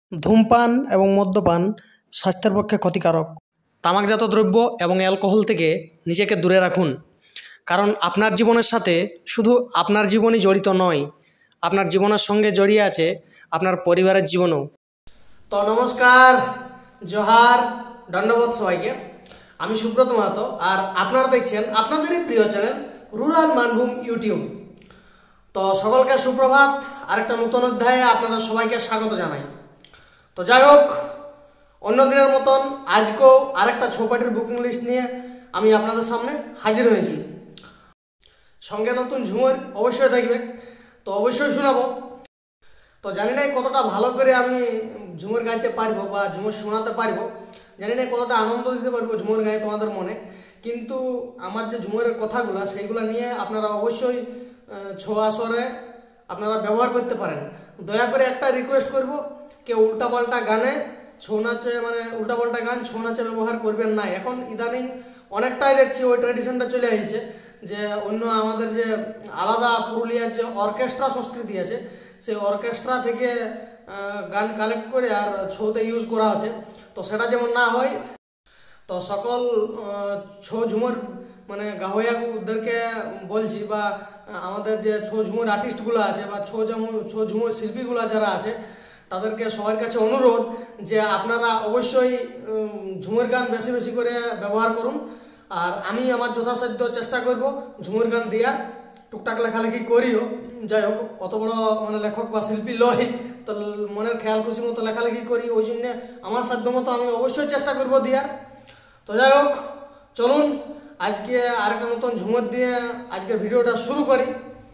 ধূমপান এবং মদ্যপান স্বাস্থ্যের পক্ষে ক্ষতিকারক। তামাকজাত দ্রব্য এবং অ্যালকোহল থেকে নিজেকে দূরে রাখুন, কারণ আপনার জীবনের সাথে শুধু আপনার জীবনই জড়িত নয়, আপনার জীবনের সঙ্গে জড়িয়ে আছে আপনার পরিবারের জীবনও। তো নমস্কার, জোহার, দণ্ডবোধ সবাইকে। আমি সুব্রত মাহাতো, আর আপনারা দেখছেন আপনাদেরই প্রিয় চ্যানেল রুরাল মানভূম ইউটিউব। তো সকলকে সুপ্রভাত, আরেকটা নতুন অধ্যায়ে আপনাদের সবাইকে স্বাগত জানাই। তো যাই হোক, অন্য দিনের মতন আজকেও আরেকটা ছৌপাটির বুকিং লিস্ট নিয়ে আমি আপনাদের সামনে হাজির হয়েছি। সঙ্গে নতুন ঝুমুর অবশ্যই থাকবে, তো অবশ্যই শোনাবো। তো জানি না কতটা ভালো করে আমি ঝুমুর গাইতে পারবো বা ঝুমুর শোনাতে পারবো, জানি না কতটা আনন্দ দিতে পারবো ঝুমুর গায়ে তোমাদের মনে, কিন্তু আমার যে ঝুমুরের কথাগুলো সেইগুলো নিয়ে আপনারা অবশ্যই ছৌ আসরে আপনারা ব্যবহার করতে পারেন। দয়া করে একটা রিকোয়েস্ট করব, কেউ উল্টাপাল্টা গানে ছৌ নাচে মানে উল্টাপাল্টা গান ছৌ নাচে ব্যবহার করবেন না। এখন ইদানিং অনেকটাই দেখছি ওই ট্র্যাডিশনটা চলে আসছে, যে অন্য আমাদের যে আলাদা পুরুলিয়ার যে অর্কেস্ট্রা সংস্কৃতি আছে, সেই অর্কেস্ট্রা থেকে গান কালেক্ট করে আর ছৌতে ইউজ করা আছে। তো সেটা যেমন না হয়, তো সকল ছৌ ঝুমুর মানে গাহয়াদেরকে বলছি, বা আমাদের যে ছৌ ঝুমুর আর্টিস্টগুলো আছে বা ছৌ ঝুমুর শিল্পীগুলো যারা আছে, তাদেরকে সবার কাছে অনুরোধ যে আপনারা অবশ্যই ঝুমুর গান বেশি বেশি করে ব্যবহার করুন। আর আমি আমার যথাসাধ্য চেষ্টা করব ঝুমুর গান দিয়া, টুকটাক লেখালেখি করিও, যাই হোক অত বড় মানে লেখক বা শিল্পী লয়, তো মনের খেয়াল খুশি মতো লেখালেখি করি, ওই জন্যে আমার সাধ্য মতো আমি অবশ্যই চেষ্টা করব দিয়ার। তো যাই হোক, চলুন আজকে আরেকটা নতুন ঝুমুর দিয়ে আজকের ভিডিওটা শুরু করি।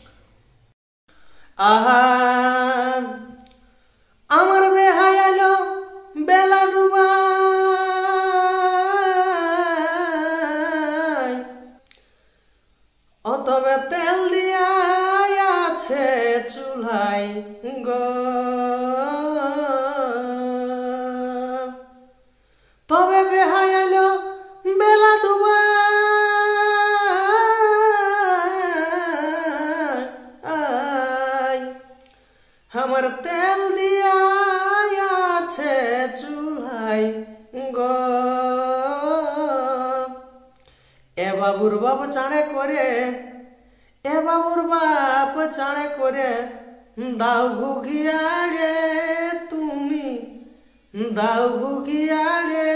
আহা আমার বেহাই আলো বেলা ডুবাই, অতবে তেল দিয়া আছে চুলাই গো, তবে বেহাই আলো বেলা ডুবাই, আমার তেল দিয়া আছে চুলাই গো, এ বাবুর বাপ চাঁড়ে করে, এ বাবুর বাপ চাঁড়ে করে, দাও ভুগিয়া রে তুমি, দাও ভুগিয়া রে,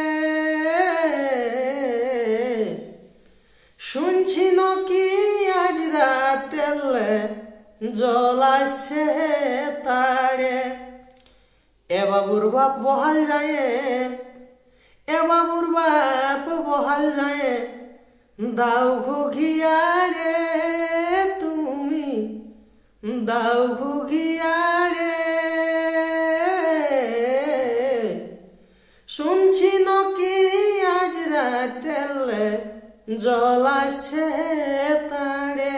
শুনছি নাকি আজ রাতেলে জল আসছে তারে, এ বাবুর বাপ বহাল যায়, এ বাবুর বাপ বহাল যায়, দাও ভুগিয়া রে তুমি, দাও ভুগিয়া রে, শুনছি নাকি আজ রাতেলে জল আসছে তারে।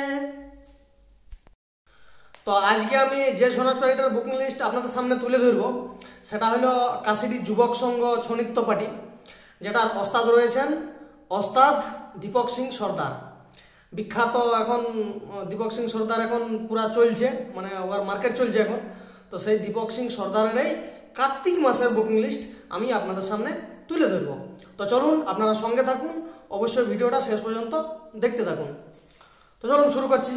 তো আজকে আমি যে ছৌ নাচ পার্টিটার বুকিং লিস্ট আপনাদের সামনে তুলে ধরবো, সেটা হলো কাশিডি যুবক সংঘ ছৌ নৃত্য পার্টি, যেটার ওস্তাদ রয়েছেন ওস্তাদ দীপক সিং সর্দার। বিখ্যাত এখন দীপক সিং সর্দার এখন পুরা চলছে, মানে ওর মার্কেট চলছে এখন। তো সেই দীপক সিং সর্দারের এই কার্তিক মাসের বুকিং লিস্ট আমি আপনাদের সামনে তুলে ধরবো। তো চলুন আপনারা সঙ্গে থাকুন, অবশ্যই ভিডিওটা শেষ পর্যন্ত দেখতে থাকুন। তো চলুন শুরু করছি।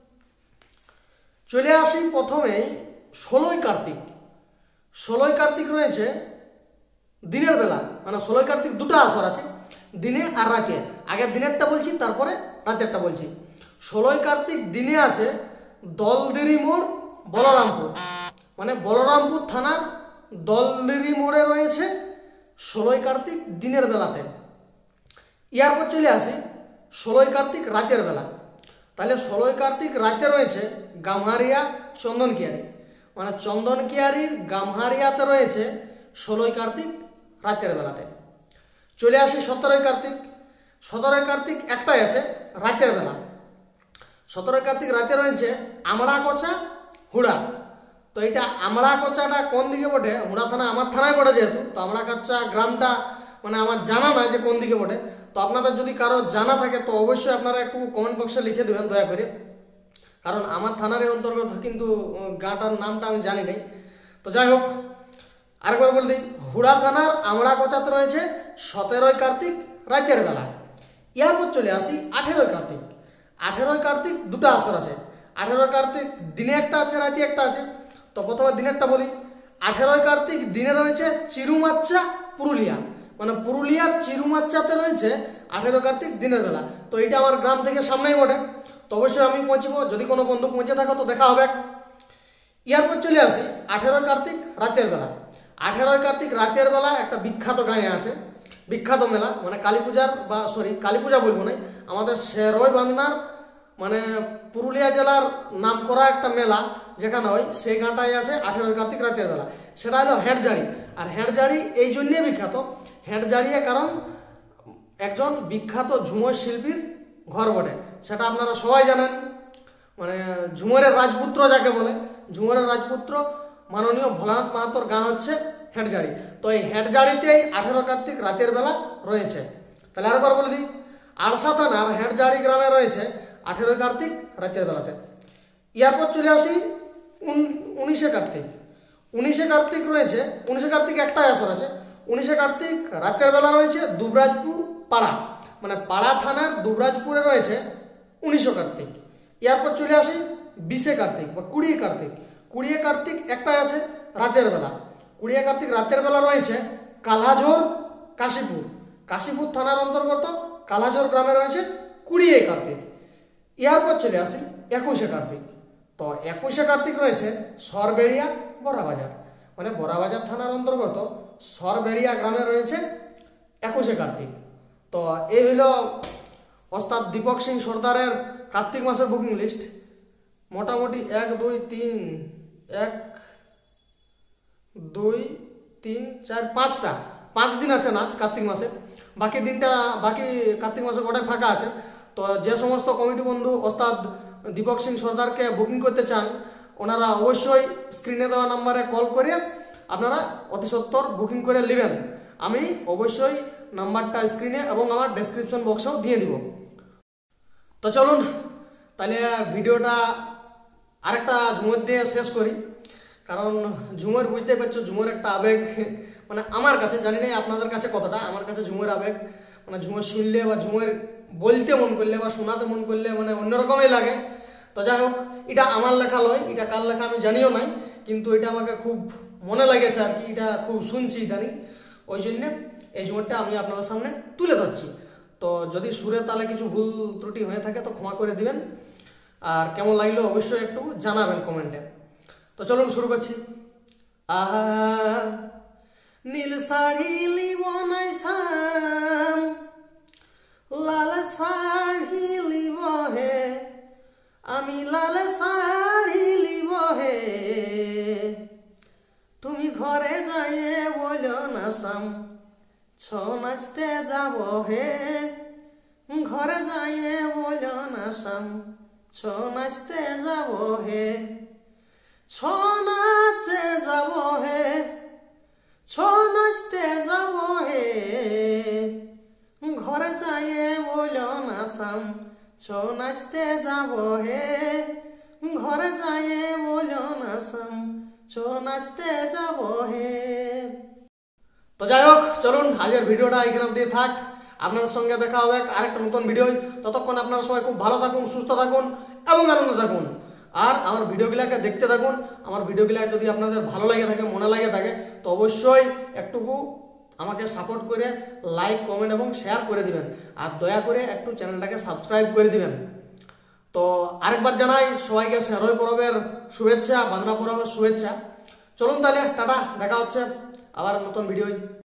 চলে আসি প্রথমেই 16ই কার্তিক। 16ই কার্তিক রয়েছে দিনের বেলা, মানে 16ই কার্তিক দুটো আসর আছে, দিনে আর রাতে। আগে দিনেরটা বলছি, তারপরে রাতেরটা বলছি। 16ই কার্তিক দিনে আছে দলদিরি মোড়, বলরামপুর, মানে বলরামপুর থানার দলদিরি মোড়ে রয়েছে 16ই কার্তিক দিনের বেলাতে। এরপর চলে আসি 16ই কার্তিক রাতের বেলা। তাহলে 16ই কার্তিক রাতে রয়েছে গামহারিয়া চন্দনকিয়ারি, মানে চন্দনকিয়ারির গামহারিয়াতে রয়েছে 16ই কার্তিক রাতের বেলাতে। চলে আসি 17ই কার্তিক। 17ই কার্তিক একটাই আছে রাতের বেলা। 17ই কার্তিক রাতে রয়েছে আমড়াকোচা, হুড়া। তো এটা আমড়াকোচাটা কোন দিকে বটে? হুড়া থানা আমার থানায় পড়ে যেহেতু, তো আমড়াকোচা গ্রামটা মানে আমার জানা না যে কোন দিকে বটে। তো আপনাদের যদি কারো জানা থাকে তো অবশ্যই আপনারা একটু কমেন্ট বক্সে লিখে দেবেন দয়া করে, কারণ আমার থানার অন্তর্গত কিন্তু গাঁটার নামটা আমি জানি নাই। তো যাই হোক, আরেকবার বলে দিই, হুড়া থানার আমড়াকোচাতে রয়েছে 17ই কার্তিক রাতের বেলা। এরপর চলে আসি 18ই কার্তিক। 18ই কার্তিক দুটো আসর আছে। 18ই কার্তিক দিনে একটা আছে, রাতে একটা আছে। তো প্রথমে দিনেরটা বলি। 18ই কার্তিক দিনে রয়েছে চিরুমাচ্চা পুরুলিয়া, মানে পুরুলিয়ার চিরুমাচ্চাতে রয়েছে 18ই কার্তিক দিনের বেলা। তো এটা আমার গ্রাম থেকে সামনেই বটে, তো অবশ্যই আমি পৌঁছবো। যদি কোনো বন্ধু পৌঁছে থাকো তো দেখা হবে। এরপর চলে আসি 18ই কার্তিক রাতের বেলা। 18ই কার্তিক রাতের বেলা একটা বিখ্যাত গাঁয়ে আছে, বিখ্যাত মেলা, মানে কালী পূজার কালী পূজা বলবো না, আমাদের শেরই বাংলার মানে পুরুলিয়া জেলার নাম করা একটা মেলা যেখানে হয়, সেই গাঁটাই আছে 18ই কার্তিক রাতের বেলা। সেটা হলো হেঁটজাড়ি। আর হেঁটজাড়ি এই জন্যে বিখ্যাত, হেঁটজাড়িয়ে কারণ একজন বিখ্যাত ঝুমর শিল্পীর ঘর বটে, সেটা আপনারা সবাই জানেন। মানে ঝুমরের রাজপুত্র যাকে বলে, ঝুমরের রাজপুত্র মাননীয় ভোলানাথ মাহাতোর গাঁ হচ্ছে হেঁটজাড়ি। তো এই হেঁটজাড়িতেই 18 কার্তিক রাতের বেলা রয়েছে। তাহলে আরেকবার বলে দিই, আলসা থানার হেঁটজাড়ি গ্রামে রয়েছে 18 কার্তিক রাতের বেলাতে। এরপর চলে আসি 19শে কার্তিক। 19শে কার্তিক রয়েছে, 19শে কার্তিক একটাই আসর আছে। 19শে কার্তিক রাতের বেলা রয়েছে দুবরাজপুর পাড়া, মানে পাড়া থানার দুবরাজপুরে রয়েছে 19শে কার্তিক। এরপর চলে আসি 20শে কার্তিক বা 20 কার্তিক। 20 কার্তিক একটাই আছে রাতের বেলা। 20 কার্তিক রাতের বেলা রয়েছে কালাঝোর কাশীপুর, কাশীপুর থানার অন্তর্গত কালাঝোর গ্রামে রয়েছে 20 কার্তিক। এরপর চলে আসি 21শে কার্তিক। তো 21শে কার্তিক রয়েছে সরবেড়িয়া বড়াবাজার, মানে বড়াবাজার থানার অন্তর্গত সরবেড়িয়া গ্রামে রয়েছে 21শে কার্তিক। তো এই হইল ওস্তাদ দীপক সিং সর্দারের কার্তিক মাসের বুকিং লিস্ট। মোটামুটি 1 2 3 1 2 3 4 5টা 5 দিন আছে নাচ কার্তিক মাসে। বাকি কার্তিক মাসে গোটাই ফাঁকা আছে। তো যে সমস্ত কমিটি বন্ধু ওস্তাদ দীপক সিং সর্দারকে বুকিং করতে চান, ওনারা অবশ্যই স্ক্রিনে দেওয়া নাম্বারে কল করে আপনারা অতি সত্বর বুকিং করে নেবেন। আমি অবশ্যই নাম্বারটা স্ক্রিনে এবং আমার ডেসক্রিপশন বক্সেও দিয়ে দিব। তো চলুন তাহলে ভিডিওটা আরেকটা ঝুমর দিয়ে শেষ করি, কারণ ঝুমর বুঝতে পারছো, ঝুমর একটা আবেগ, মানে আমার কাছে, জানি না আপনাদের কাছে কতটা, আমার কাছে ঝুমর আবেগ, মানে ঝুমর শুনলে বা ঝুমর বলতে মন করলে বা শোনাতে মন করলে মানে অন্যরকমই লাগে। তো যাই হোক, এটা আমার লেখা লয়, এটা কার লেখা আমি জানিও নাই, কিন্তু এটা আমাকে খুব মনে লাগেছে আর কি, এটা খুব শুনছি জানি, ওই জন্যে এই ঝুমরটা আমি আপনাদের সামনে তুলে ধরছি। তো যদি সুরে তালে কিছু ভুল ত্রুটি হয়ে থাকে তো ক্ষমা করে দিবেন, আর কেমন লাগলো অবশ্যই একটু জানাবেন কমেন্টে। তো চলুন শুরু করছি। আহা নীল শাড়ি লিব নাইসাম, লাল শাড়ি লিব হে, আমি লাল শাড়ি লিব হে, তুমি ঘরে যাইয়ে বলো না সাম, ছৌ নাচতে যাব হে, ঘরে যাইয়ে বলো না সাম, ছৌ নাচতে যাব হে, ছৌ নাচতে যাব হে, ছৌ নাচতে যাব হে, ঘরে যাইয়ে বলো না সাম, ছৌ নাচতে যাব হে, ঘরে যাইয়ে বলো না সাম, ছৌ নাচতে যাব হে। তো যাই হোক, চলুন আজকের ভিডিওটা এখানে অবধি থাক। আপনাদের সঙ্গে দেখা হবে আরেকটা নতুন ভিডিও। ততক্ষণ আপনারা সবাই খুব ভালো থাকুন, সুস্থ থাকুন এবং আনন্দ থাকুন। আর আমার ভিডিওগুলোকে দেখতে থাকুন। আমার ভিডিওগুলো যদি আপনাদের ভালো লাগে থাকে, মনে লাগে থাকে, তো অবশ্যই একটুকু আমাকে সাপোর্ট করে লাইক, কমেন্ট এবং শেয়ার করে দিবেন। আর দয়া করে একটু চ্যানেলটাকে সাবস্ক্রাইব করে দিবেন। তো আরেকবার জানাই সবাইকে শেরই পরবের শুভেচ্ছা, বাঁধনা পরবের শুভেচ্ছা। চলুন তাহলে টাটা, দেখা হচ্ছে আবার নতুন ভিডিও।